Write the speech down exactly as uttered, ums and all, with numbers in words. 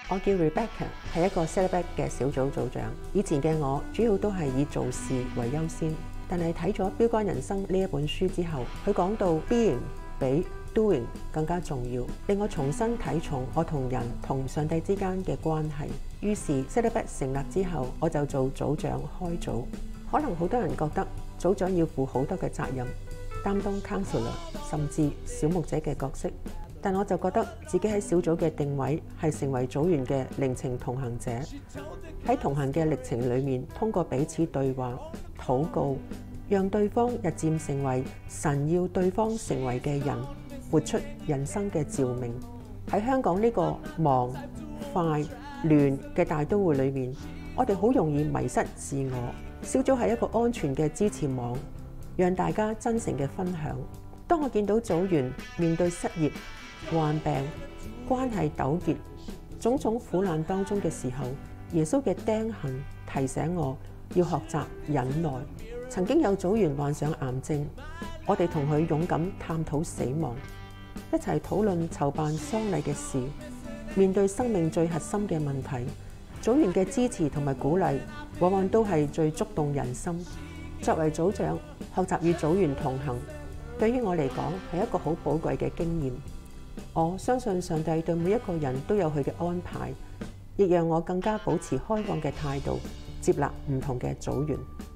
我叫 Rebecca， 係一個 Celebrate 嘅小組組長。以前嘅我主要都係以做事為優先，但係睇咗《標竿人生》呢一本書之後，佢講到 Being 比 Doing 更加重要，令我重新睇重我同人同上帝之間嘅關係。於是 Celebrate 成立之後，我就做組長開組。可能好多人覺得組長要負好多嘅責任，擔當 counselor 甚至小牧者嘅角色。但我就覺得自己喺小組嘅定位係成為組員嘅靈程同行者，喺同行嘅歷程裏面，通過彼此對話、禱告，讓對方日漸成為神要對方成為嘅人，活出人生嘅召命。喺香港呢個忙、快、亂嘅大都會裏面，我哋好容易迷失自我。小組係一個安全嘅支持網，讓大家真誠嘅分享。當我見到組員面對失業、患病、關係糾結、種種苦難當中嘅時候，耶穌嘅釘痕提醒我要學習忍耐。曾經有組員患上癌症，我哋同佢勇敢探討死亡，一齊討論籌辦喪禮嘅事。面對生命最核心嘅問題，組員嘅支持同埋鼓勵，往往都係最觸動人心。作為組長，學習與組員同行，對於我嚟講係一個好寶貴嘅經驗。我相信上帝對每一個人都有佢嘅安排，亦讓我更加保持開放嘅態度，接納唔同嘅組員。